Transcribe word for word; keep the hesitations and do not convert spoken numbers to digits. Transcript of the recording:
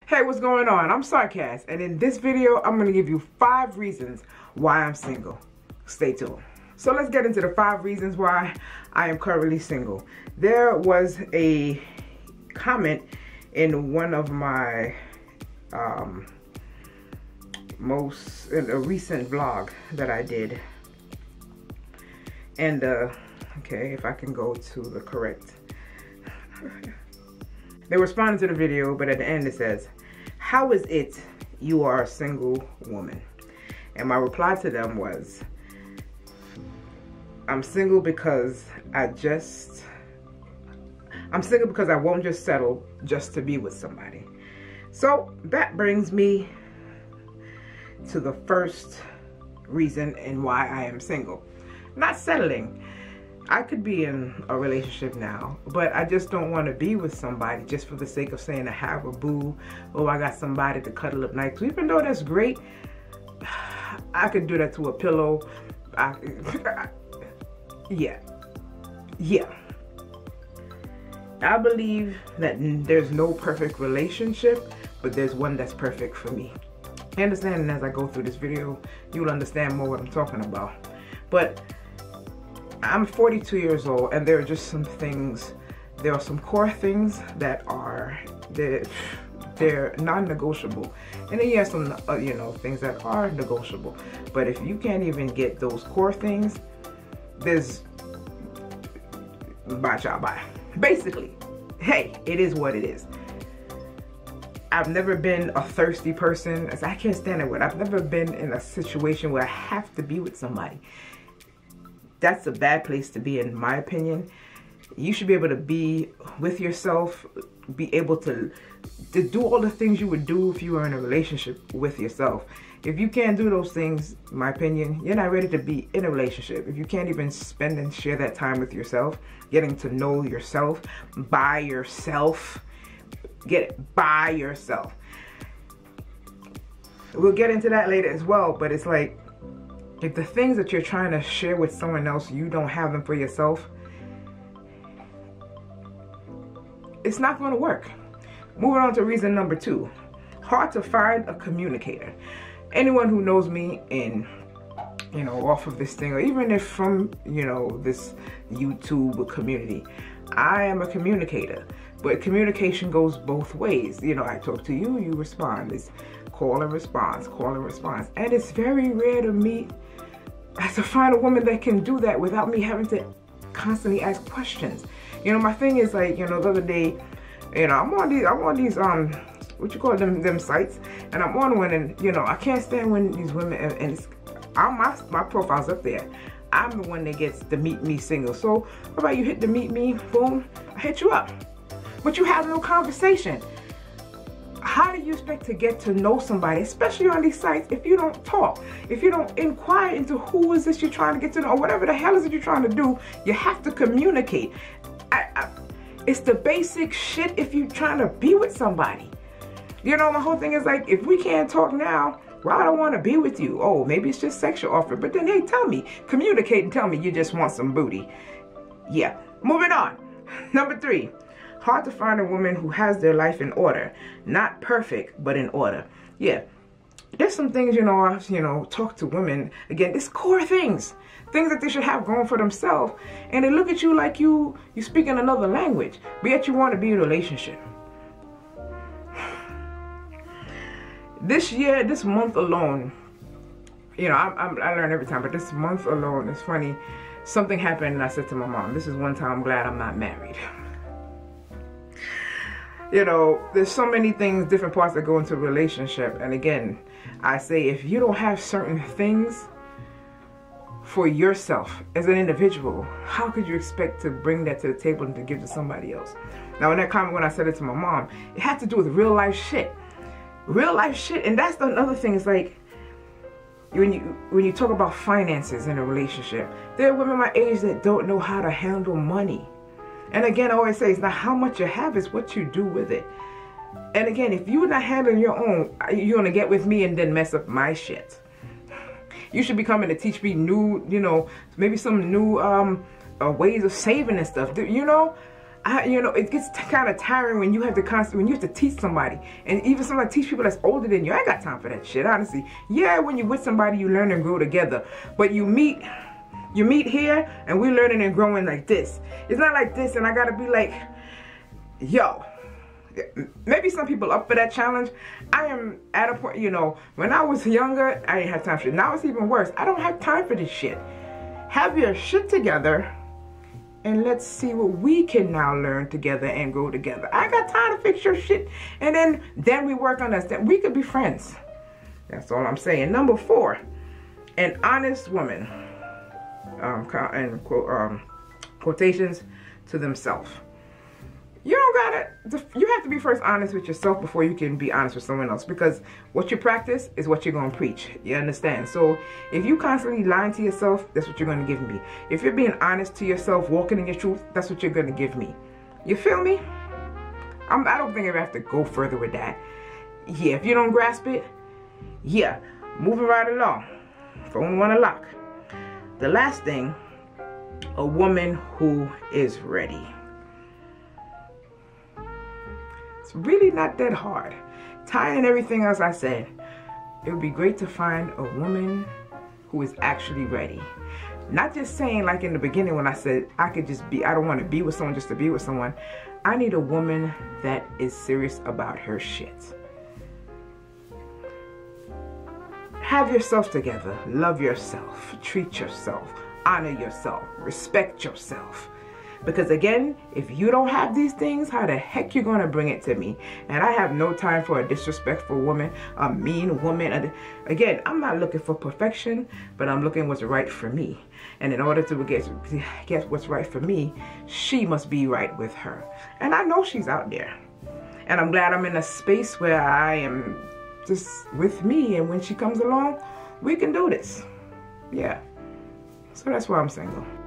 Hey, what's going on? I'm Sarcast, and in this video, I'm gonna give you five reasons why I'm single. Stay tuned. So let's get into the five reasons why I am currently single. There was a comment in one of my um, most, in a recent vlog that I did. And, uh, okay, if I can go to the correct. They responded to the video, but at the end it says, "How is it you are a single woman?" And my reply to them was, I'm single because I just, I'm single because I won't just settle just to be with somebody. So that brings me to the first reason and why I am single. Not settling. I could be in a relationship now, but I just don't want to be with somebody just for the sake of saying I have a boo, or I got somebody to cuddle up nights. Even though that's great, I could do that to a pillow. I, yeah, yeah. I believe that there's no perfect relationship, but there's one that's perfect for me. I understand, and as I go through this video, you'll understand more what I'm talking about. But I'm forty-two years old, and there are just some things, there are some core things that are, they're, they're non-negotiable. And then you have some, uh, you know, things that are negotiable. But if you can't even get those core things, there's, bye child, bye. Basically, hey, it is what it is. I've never been a thirsty person. I can't stand it. I've never been in a situation where I have to be with somebody. That's a bad place to be, in my opinion. You should be able to be with yourself, be able to, to do all the things you would do if you were in a relationship with yourself. If you can't do those things, in my opinion, you're not ready to be in a relationship. If you can't even spend and share that time with yourself, getting to know yourself, by yourself, get it, by yourself. We'll get into that later as well, but it's like, if the things that you're trying to share with someone else, you don't have them for yourself, it's not going to work. Moving on to reason number two. Hard to find a communicator. Anyone who knows me in, you know, off of this thing, or even if from, you know, this YouTube community, I am a communicator. But communication goes both ways. You know, I talk to you, you respond. It's call and response, call and response. And it's very rare to meet, to find a woman that can do that without me having to constantly ask questions. You know, my thing is like, you know, the other day, you know, I'm on these, I'm on these, um, what you call them, them sites, and I'm on one, and you know, I can't stand when these women, and, and it's, I'm, my, my profile's up there. I'm the one that gets the meet me single. So, how about you hit the meet me, boom, I hit you up. But you have no conversation. How do you expect to get to know somebody, especially on these sites, if you don't talk? If you don't inquire into who is this you're trying to get to know, or whatever the hell is it you're trying to do, you have to communicate. I, I, it's the basic shit if you're trying to be with somebody. You know, my whole thing is like, if we can't talk now, well, I don't want to be with you. Oh, maybe it's just sexual offer. But then, hey, tell me, communicate and tell me you just want some booty. Yeah, moving on. Number three. Hard to find a woman who has their life in order. Not perfect, but in order. Yeah. There's some things, you know, I, you know, talk to women. Again, it's core things. Things that they should have going for themselves. And they look at you like you, you speak in another language. But yet you want to be in a relationship. This year, this month alone, you know, I, I, I learn every time, but this month alone, it's funny. Something happened and I said to my mom, this is one time I'm glad I'm not married. You know, there's so many things, different parts that go into a relationship. And again, I say, if you don't have certain things for yourself as an individual, how could you expect to bring that to the table and to give to somebody else? Now, in that comment, when I said it to my mom, it had to do with real life shit. Real life shit. And that's another thing. It's like, when you, when you talk about finances in a relationship, there are women my age that don't know how to handle money. And again, I always say, it's not how much you have, it's what you do with it. And again, if you're not handling your own, you're going to get with me and then mess up my shit. You should be coming to teach me new, you know, maybe some new um, uh, ways of saving and stuff. You know, I, you know, it gets kind of tiring when you have to constantly, when you have to teach somebody, and even somebody teach people that's older than you. I ain't got time for that shit, honestly. Yeah, when you're with somebody, you learn and grow together, but you meet, you meet here, and we're learning and growing like this. It's not like this, and I gotta be like, yo. Maybe some people up for that challenge. I am at a point, you know, when I was younger, I didn't have time for it. Now it's even worse. I don't have time for this shit. Have your shit together, and let's see what we can now learn together and grow together. I got time to fix your shit, and then then we work on us. Then we could be friends. That's all I'm saying. Number four, an honest woman, um, and quote, um, quotations to themselves. You don't gotta, you have to be first honest with yourself before you can be honest with someone else, because what you practice is what you're gonna preach. You understand? So if you constantly lying to yourself, that's what you're gonna give me. If you're being honest to yourself, walking in your truth, that's what you're gonna give me. You feel me? I'm, I don't think I have to go further with that. Yeah, if you don't grasp it, yeah, moving right along. Phone one lock. The last thing, a woman who is ready. It's really not that hard. Tying everything else I said, it would be great to find a woman who is actually ready. Not just saying like in the beginning when I said I could just be, I don't want to be with someone just to be with someone. I need a woman that is serious about her shit. Have yourself together. Love yourself. Treat yourself. Honor yourself. Respect yourself. Because again, if you don't have these things, how the heck you gonna bring it to me? And I have no time for a disrespectful woman, a mean woman. Again, I'm not looking for perfection, but I'm looking what's right for me. And in order to get, get what's right for me, she must be right with her. And I know she's out there. And I'm glad I'm in a space where I am just with me, and when she comes along, we can do this. Yeah. So that's why I'm single.